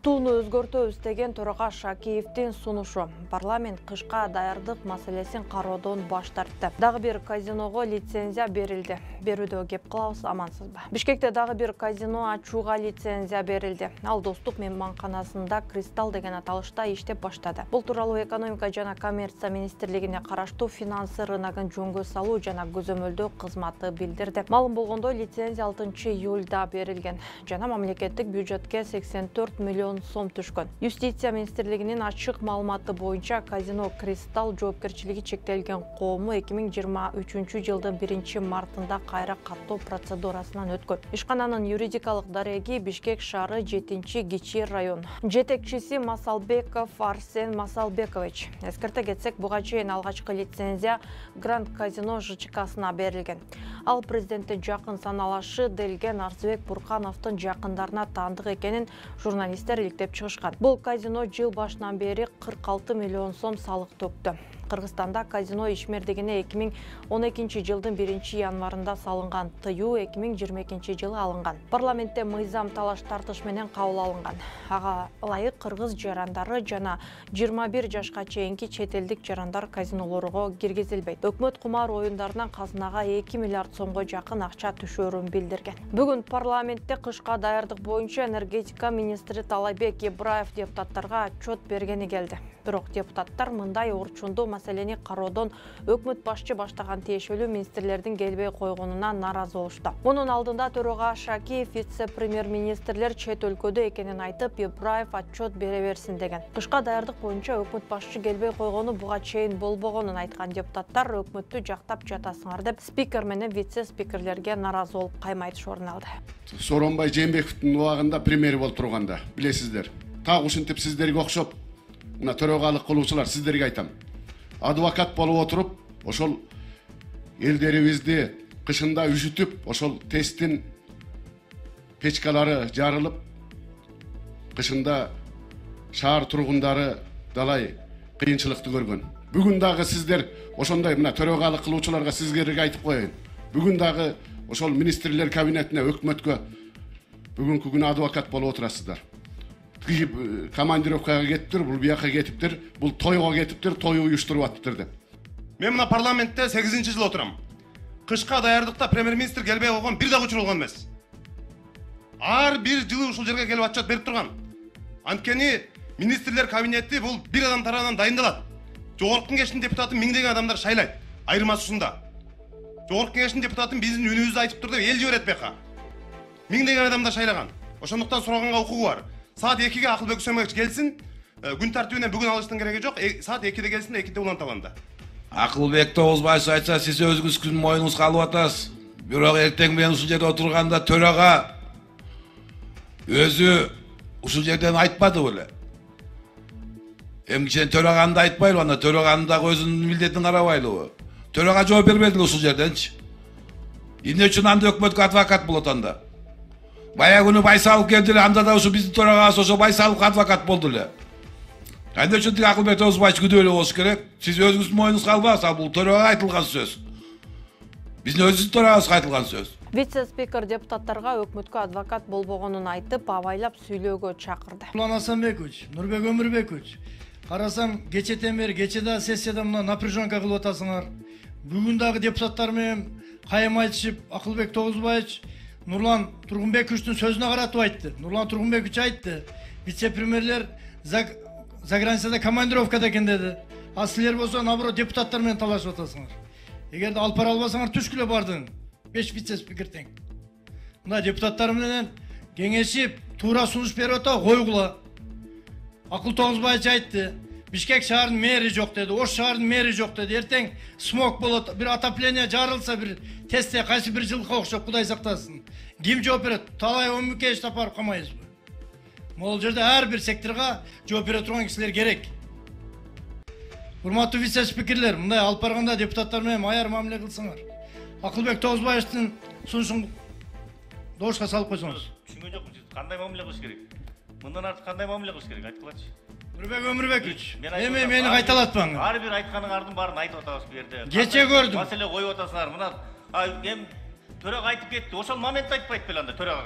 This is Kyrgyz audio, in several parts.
Туну өзгөртөбүз деген Төрага Шакиевдин сунушу. Парламент кышка даярдык маселесин кароодон баш тартты. Дагы бир казиного лицензия берилди. Берүүдө кеп кылабыз, амансызбы? Бишкекте дагы бир казино ачууга лицензия берилди. Ал Достук мейманканасында Кристалл деген аталышта иштеп баштады. Бул тууралуу экономика жана коммерция министрлигине караштуу финансы рыногун жөнгө салуу жана көзөмөлдөө кызматы билдирди. Малым болгондой, лицензия 6 июлда берилген жана мамлекеттик бюджетке 84 миллион сом түшкөн. Юстиция министрлигинин ачык маалыматы боюнча казино Кристалл жоопкерчилиги чектелген коому 2023 жылдын 1-мартында кайра каттоо процедурасынан өткөн. Ишкананын юридикалык дареги Бишкек шаары 7-Кичи район. Жетекчиси Масалбеков Арсен Масалбекович. Эскерте кетсек, буга чейин алгачкы лицензия Гранд Казино ЖЧКсына берилген. Ал президенттин жакын саналашы Делген Арзыбек Буркановдун жакындарына таандык экенин журналисттер иликтеп чыгышкан. Бул казино жыл башынан бери 46 миллион сом салык төктү. Кыргызстанда казино ишмердигине 2012 жылдын 1-январында салынган тыюу 2022 жылы алынган. Парламентте мыйзам талаш тартыш менен кабыл алынган. Ага ылайык кыргыз жарандары жана 21 жашка чейинки чет элдик жарандар казинолорго киргизилбейт. Өкмөт кумар оюндарынан казынага 2 миллиард сомго жакын акча түшөрүн билдирген. Бүгүн парламентте кышка даярдык боюнча энергетика министри Талайбек Ибраев депутаттарга отчет бергени келди. Бирок депутаттар мындай орчундуу маселени кароодон өкмөт башчы баштаган тиешелүү министрлердин келбей койгонуна нааразы болушту. Мунун алдында Төрага Шакиев вице-премьер-министрлер чет өлкөдө экенин айтып, Ибраев отчет бере берсин деген. Кышка даярдык боюнча өкмөт башчы келбей койгону буга чейин болбогонун айткан депутаттар өкмөттү жактап жатасыңар деп спикер менен вице-спикерлерге нааразы болуп кайма айтыш орун алды. Сооронбай Жээнбековдун убагында премьер болуп турганда билесиздер. Так ушинтип сиздерге окшоп мына төрагалык кылуучулар сиздерге айтам. Адвокат болуп отуруп, ошол элдерибизди кышында үшүтүп, ошол тесттин печкалары жарылып, кышында шаар тургундары далай кыйынчылыкты көргөн. Бүгүн дагы сиздер ошондой мына төрагалык кылуучуларга сиздерге айтып коеюн. Бүгүн дагы ошол министрлер кабинетине, өкмөткө бүгүнкү күнү адвокат болуп отурасыздар. Командировкага кетиптир, бул бияка кетиптир, бул тойго кетиптир, той уюштуруп атыптыр деп. Мен мына парламентте 8-жыл отурам. Кышка даярдыкта премьер-министр келбей койгон бир дагы учур болгон эмес. Ар бир жылы ушул жерге келип отчет берип турган. Анткени министрлер кабинети бул бир адам тарабынан дайындалат. Жогорку кеңештин депутатын миңдеген адамдар шайлайт. Айырмасы ушунда. Жогорку кеңештин депутатын биздин үнүбүздү айтып тур деп эл жиберет бияка. Миңдеген адамдар шайлаган. Ошондуктан сураганга укугу бар. Saat 2'ge Акылбек Үсенбекович gelsin. Gün tartibine bugün alıştığın gereği yok. Saat 2'de gelsin de 2'de ulantalanda. Акылбек Тогузбаев айтса, siz өзүңүз күн моюңуз калып атасыз. Бирок эртең менен ушул жерде отурганда төрага өзү ушул жерден айтпады беле. Кичине төраганды айтпайлы, анда төраганын дагы өзүнүн милдетин карабайлыбы? Төрага жооп бербедил ушул жерденчи. Эмне үчүн анда өкмөткө адвокат болот анда? Баягы күнү Байсалов келди эле, анда да ушу биздин төрагабыз ошо Байсалов адвокат болду эле. Анда үчүн тиги Акылбек Тогузбаевич күдөлүү болуш керек. Сиз өзүңүздүн моюңузга албаңыз, ал бул төрага айтылган сөз. Биздин өзүбүздүн төрагабызга айтылган сөз. Вице-спикер депутаттарга өкмөткө адвокат болбогонун айтып, абайлап сүйлөөгө чакырды. Нурлан Асанбекович, Нурбек Өмүрбекович, карасам кечеден бери, кечеде сессияда мына напряженка кылып атасыңар. Бүгүн дагы депутаттар менен кайым айтышып, Акылбек Тогузбаевич Нурлан Тургунбековичтин сөзүнө каратып айтты. Нурлан Тургунбекович айтты. Вице-премьерлер заграницада командировкада экен деди. А силер болсо наоборот депутаттар менен талашып атасыңар. Эгерде алпар албасаңар түшкүлө бардың. 5 вице-спикер тең. Мына депутаттар менен кеңешип, туура сунуш берип ата, койгула. Акыл Тогузбаевич айтты. Бишкек шаарынын мэри жок деди, Ош шаарынын мэри жок деди. Эртең смог болот, бир отопление жарылса, бир тесте кайсы бир жылкы окшоп, Кудай сактасын. Ким жооп берет? Талай Өмүкеевич тапарып камайбызбы? Могул жерде ар бир секторго жооп бере турган кишилер керек. Урматтуу вице-спикерлер, мындай алып барганда депутаттар менен аяр мамиле кылсаңар. Акылбек Тогузбаевдин сунушун добушка салып койсоңуз. Түшүнгөн жокмун. Кандай мамиле кылыш керек? Мындан артык кандай мамиле кылыш керек? Айткылачы. Нурбек Өмүрбекович, мени кайталатпаңыз. Ар бир айтканыңардын баарын айтып атабыз бу жерде. Кече көрдүм. Маселе коюп атасыңар. Мына төрага айтып кетти. Ошол моментте айтпайт беле анда төрагага.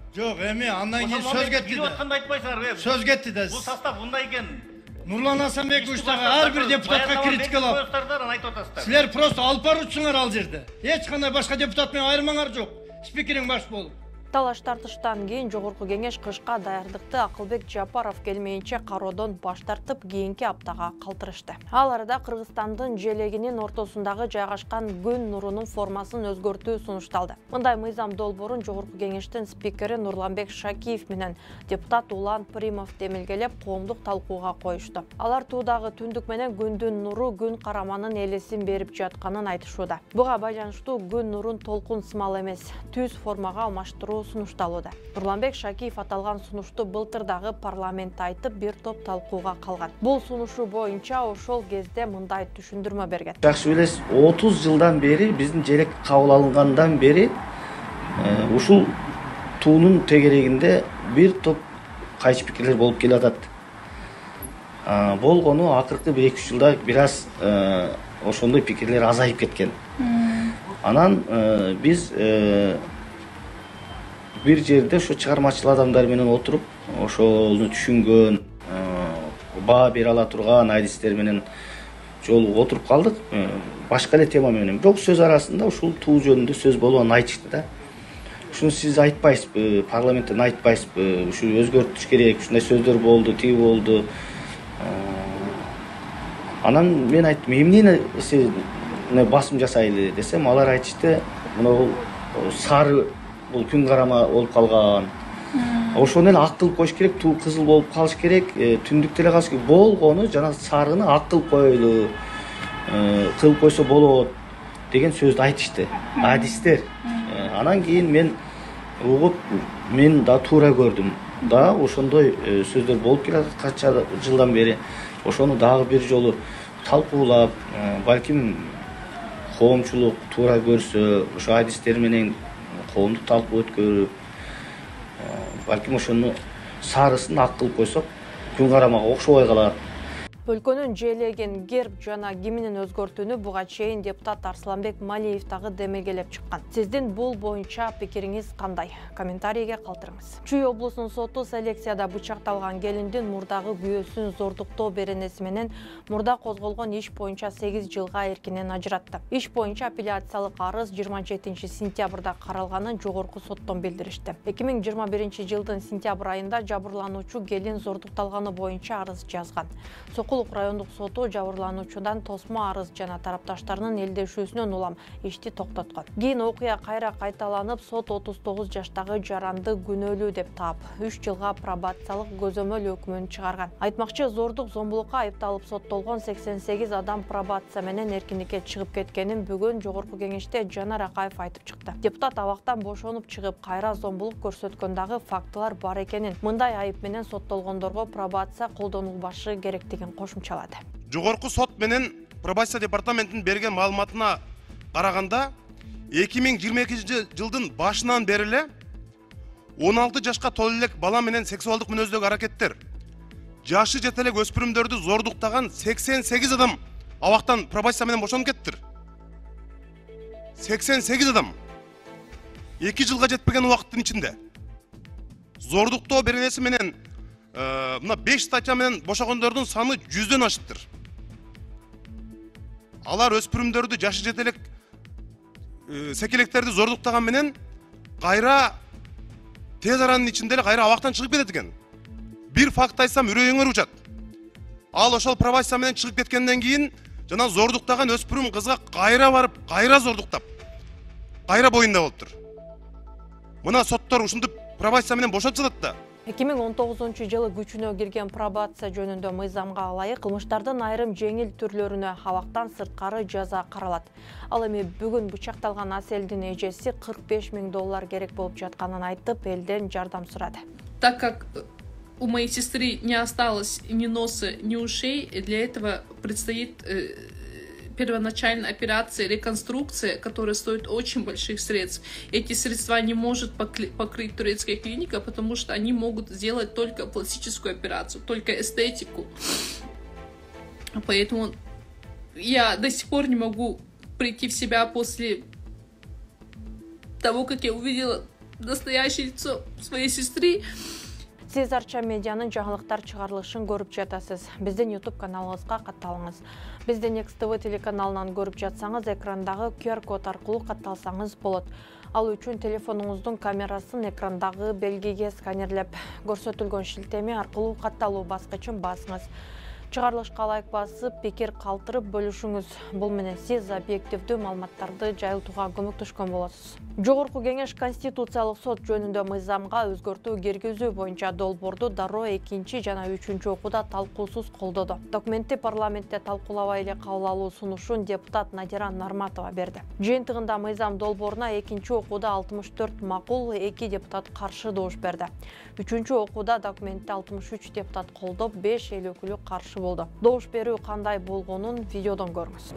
Жоқ, эми андан кийин сөз кетти Билип да. атканды айтпайсыңар. Сөз кетти да. Бул состав мындай экен. Нурлан Асанбекович дагы ар бир депутатка критикалап. Айтып атасыздар. Силер просто алып баруучусуңар ал жерде. Эч кандай башка депутат менен айырмаңар жок. Спикериң баш болуп. Талаш тартыштан кийин жогорку кеңеш кышка даярдыкты Акылбек Жапаров келмейинче кароодон баш тартып кийинки аптага калтырышты. Ал арада Кыргызстандын желегинин ортосундагы жайгашкан күн нурунун формасын өзгөртүү сунушталды. Мындай мыйзам долбоорун жогорку кеңештин спикери Нурланбек Шакиев менен депутат Улан Примов демилгелеп коомдук талкууга коюшту. Алар туудагы түндүк менен күндүн нуру күн караманын элесин берип жатканын айтышууда. Буга байланыштуу күн нурун толкун сымал эмес, түз формага алмаштыруу сунушталууда. Нурланбек Шакиев аталган сунушту былтырдагы парламентте айтып, бир топ талкууга калган. Бул сунушу боюнча ошол кезде мындай түшүндүрмө берген. Жакшы билесиз, 30 жылдан бери биздин желек кабыл алынгандан бери ушул туунун тегерегинде бир топ кайчы пикирлер болуп келатат. Болгону акыркы 1-2 жылда бир аз ошондой пикирлер азайып кеткен. Анан биз бир жерде ошо чыгармачыл адамдар менен отуруп, ошону түшүнгөн, баа бере ала турган адистер менен жолугуп отуруп калдык. Башка эле тема менен. Бирок сөз арасында ушул туу жөнүндө сөз болуп айтышты да. Ушуну сиз айтпайсызбы, парламенттен айтпайсызбы, ушу өзгөртүш керек, ушундай сөздөр болду, тиги болду. Анан мен айттым, эмне басым жасайлы десем, алар айтышты, мына сары бул күн карама болуп калган. Ошону эле ак кылып коюш керек, туу кызыл болуп калыш керек, түндүктө эле калыш керек. Болгону жана сарыны ак кылып коелу, кылып койсо болот деген сөздү айтышты адистер. Анан кийин мен угуп, мен да туура көрдүм. Да ошондой сөздөр болуп келатат канча жылдан бери. Ошону дагы бир жолу талкуулап, балким коомчулук туура көрсө, ошо адистер менен коомдук талкуу өткөрүп, балким ошону сарысын ак кылып койсок, күн карамага окшобой калат. Өлкөнүн желегин, герб жана гимнин өзгөртүүнү буга чейин депутат Арсланбек Малиев дагы демилгелеп чыккан. Сиздин бул боюнча пикириңиз кандай? Комментарийге калтырыңыз. Чүй облусунун соту селекцияда бычакталган келиндин мурдагы күйөөсүн зордуктоо беренеси менен мурда козголгон иш боюнча 8 жылга эркинен ажыратты. Иш боюнча апелляциялык арыз 27 сентябрда каралганын жогорку соттон билдиришти. 2021 жылдын сентябрь айында жабырлануучу келин зордукталганы боюнча арыз жазган. Сокулук райондук соту жабырлануучудан тосмо арыз жана тарапташтарынын элдешүүсүнөн улам ишти токтоткон. Кийин окуя кайра кайталанып, сот 39 жаштагы жаранды күнөөлүү деп таап, 3 жылга пробациялык көзөмөл өкмүн чыгарган. Айтмакчы, зордук зомбулукка айыпталып соттолгон 88 адам пробация менен эркиндикке чыгып кеткенин бүгүн жогорку кеңеште Жанар Акаев айтып чыкты. Депутат абактан бошонуп чыгып, кайра зомбулук көрсөткөндөгү фактылар бар экенин, мындай айып менен соттолгондорго пробация колдонулбашы керектигин кошумчалады. Жогорку сот менен пробация департаментинин берген маалыматына караганда 2022 жылдын башынан бери эле 16 жашка толо элек бала менен сексуалдык мүнөздөгү аракеттер, жашы жете элек өспүрүмдөрдү зордуктаган 88 адам абактан пробация менен бошонуп кеттир. 88 адам 2 жылга жетпеген убакыттын ичинде зордуктоо беренеси менен мына 5 статья менен бошогондордун саны 100дөн ашыптыр. Алар өспүрүмдөрдү, жашы жете элек секелектерди зордуктаган менен кайра тез аранын ичинде эле кайра абактан чыгып кетет экен. Бир факт айтсам үрөйүңөр учат. Ал ошол пробация менен чыгып кеткенден кийин жана зордуктаган өспүрүм кызга кайра барып, кайра зордуктап, кайра боюнда болуптур. Мына соттор ушинтип пробация менен бошотуп жатат да. 2019 жылы күчүнө кирген пробация жөнүндө мыйзамга ылайык кылмыштардын айрым жеңил түрлөрүнө абактан сырткары жаза каралат. Ал эми бүгүн бычакталган Аселдин эжеси $45,000 керек болуп жатканын айтып, элден жардам сурады. Так как у моей сестры не осталось ни носа, ни ушей, для этого предстоит первоначальная операция, реконструкция, которая стоит очень больших средств. Эти средства не может покрыть турецкая клиника, потому что они могут сделать только пластическую операцию, только эстетику. Поэтому я до сих пор не могу прийти в себя после того, как я увидела настоящее лицо своей сестры. Сиз Арча медианын жаңылыктар чыгарылышын көрүп жатасыз. Биздин YouTube каналыбызга катталыңыз. Биздин Next TV телеканалынан көрүп жатсаңыз, экрандагы QR код аркылуу катталсаңыз болот. Ал үчүн телефонуңуздун камерасын экрандагы белгиге сканерлеп, көрсөтүлгөн шилтеме аркылуу катталуу баскычын басыңыз. Чыгарылышка лайк басып, пикир калтырып бөлүшүңүз. Бул менен сиз объективдүү маалыматтарды жайылтууга көмөктөшкөн болосуз. Жогорку кеңеш Конституциялык сот жөнүндө мыйзамга өзгөртүү киргизүү боюнча долбоорду дароо 2 жана 3 окууда талкуусуз колдоду. Документти парламентте талкуулабай эле кабыл алуу сунушун депутат Надира Нарматова берди. Жыйынтыгында мыйзам долбооруна 2 окууда 64 макул, 2 депутат каршы добуш берди. 3 окууда документти 63 депутат колдоп, 5 эл өкүлү каршы болду. Добуш берүү кандай болгонун видеодон көрүңүз.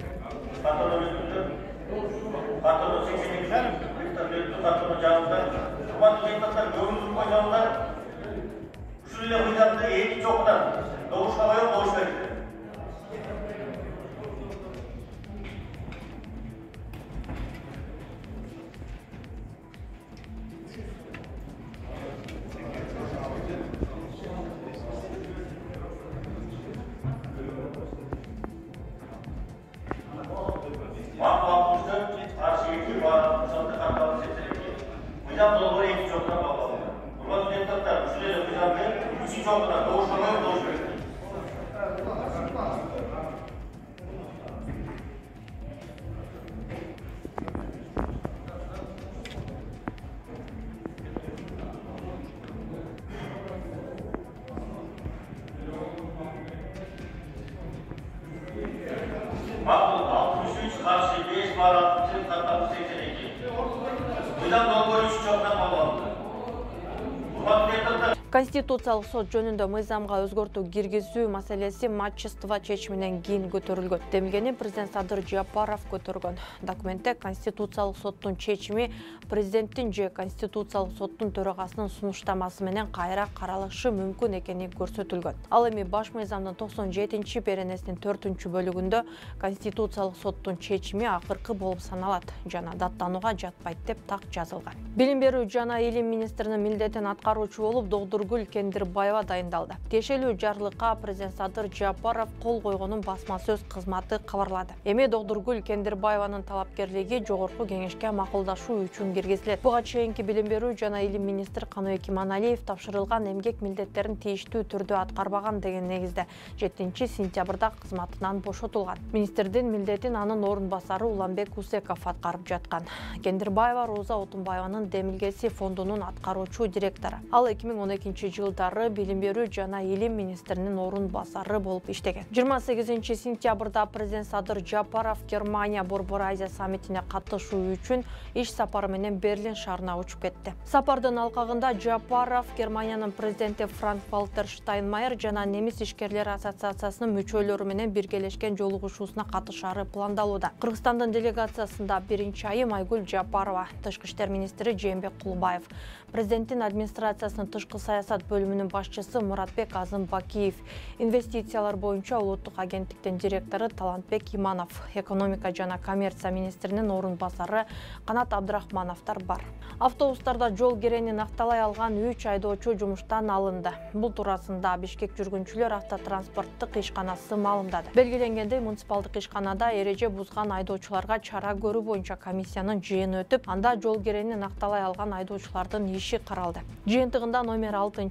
Конституциялык сот жөнүндө мыйзамга өзгөртүү киргизүү маселеси матчество чечиминен кийин көтөрүлгөн. Демилгени президент Садыр Жапаров көтөргөн. Документте Конституциялык соттун чечими президенттин же Конституциялык соттун төрагасынын сунуштамасы менен кайра каралышы мүмкүн экени көрсөтүлгөн. Ал эми баш мыйзамдын 97 беренесинин 4-бөлүгүндө Конституциялык соттун чечими акыркы болуп саналат жана даттанууга жатпайт деп так жазылган. Билим берүү жана илим министринин милдетин аткаруучу болуп Догдургүл Кендирбаева дайындалды. Тиешелүү жарлыкка президент Садыр Жапаров кол койгонун басма сөз кызматы кабарлады. Эми Догдургүл Кендирбаеванын талапкерлиги жогорку кеңешке макулдашуу үчүн киргизилет. Буга чейинки билим берүү жана илим министри Каныбек Иманалиев тапшырылган эмгек милдеттерин тийиштүү түрдө аткарбаган деген негизде 7-сентябрда кызматынан бошотулган. Министрдин милдетин анын орун басары Уланбек Усеков аткарып жаткан. Кендирбаева Роза Отунбаеванын демилгеси фондунун аткаруучу директору. Ал 2012 жылдары билим берүү жана илим министринин орун басары болуп иштеген. 28-сентябрда президент Садыр Жапаров Германия Борбор Азия саммитине катышуу үчүн иш сапары менен Берлин шаарына учуп кетти. Сапардын алкагында Жапаров Германиянын президенти Франк-Вальтер Штайнмайер жана Немис ишкерлер ассоциациясынын мүчөлөрү менен биргелешкен жолугушуусуна катышаары пландалууда. Кыргызстандын делегациясында биринчи айым Айгүл Жапарова, тышкы иштер министри Жээнбек Кулубаев, президенттин администрациясынын тышкы саясат бөлүмүнүн башчысы Муратбек Азымбакиев, инвестициялар боюнча улуттук агенттиктин директору Талантбек Иманов, экономика жана коммерция министринин орун басары Канат Абдрахмановтар бар. Автобустарда жол керенин акталай алган 3 айдоочу жумуштан алынды. Бул туурасында Бишкек жүргүнчүлөр автотранспорттук ишканасы маалымдады. Белгиленгендей, муниципалдык ишканада эреже бузган айдоочуларга чара көрүү боюнча комиссиянын жыйыны өтүп, анда жол керенин акталай алган айдоочулардын иши каралды. Жыйынтыгында номер 6,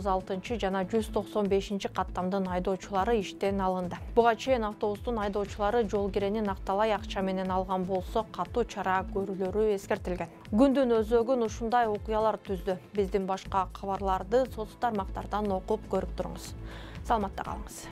36 жана 195 каттамдын айдоочулары иштен алынды. Буга чейин автобустун айдоочулары жол керенин акталай акча менен алган болсо, катуу чара көрүлөрү эскертилген. Күндүн өзөгүн ушундай окуялар түздү. Биздин башка кабарларды соц тармактардан окуп көрүп туруңуз. Саламатта калыңыз.